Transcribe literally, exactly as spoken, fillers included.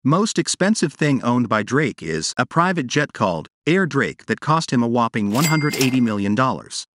Most expensive thing owned by Drake is a private jet called Air Drake that cost him a whopping one hundred eighty million dollars.